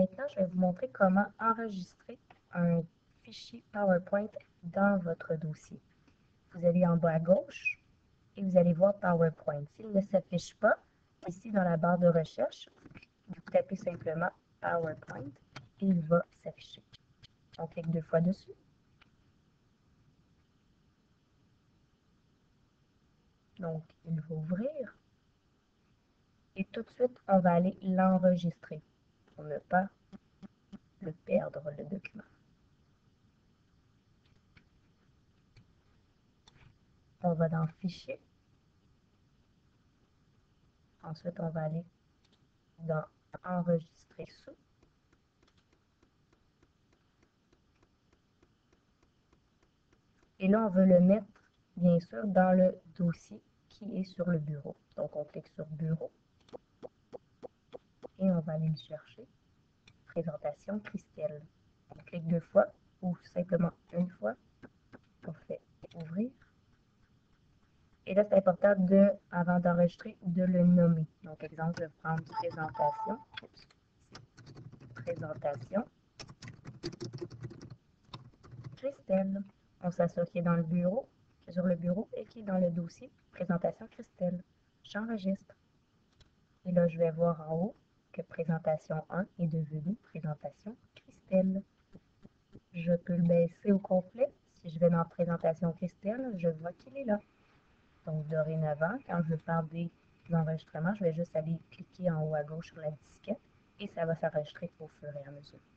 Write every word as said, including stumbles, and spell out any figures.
Maintenant, je vais vous montrer comment enregistrer un fichier PowerPoint dans votre dossier. Vous allez en bas à gauche et vous allez voir PowerPoint. S'il ne s'affiche pas, ici dans la barre de recherche, vous tapez simplement PowerPoint et il va s'afficher. On clique deux fois dessus. Donc, il va ouvrir. Et tout de suite, on va aller l'enregistrer pour ne pas le perdre, le document. On va dans Fichier. Ensuite, on va aller dans Enregistrer sous. Et là, on veut le mettre, bien sûr, dans le dossier qui est sur le bureau. Donc, on clique sur Bureau. Et on va aller le chercher. Présentation Christelle. On clique deux fois ou simplement une fois. On fait Ouvrir. Et là, c'est important, de, avant d'enregistrer, de le nommer. Donc, exemple, je vais prendre Présentation. Présentation Christelle. On s'assure qu'il est dans le bureau, qui est sur le bureau et qui est dans le dossier Présentation Christelle. J'enregistre. Et là, je vais voir en haut que Présentation un est devenu Présentation Christelle. Je peux le baisser au complet. Si je vais dans Présentation Christelle, je vois qu'il est là. Donc, dorénavant, quand je parle des enregistrements, je vais juste aller cliquer en haut à gauche sur la disquette et ça va s'enregistrer au fur et à mesure.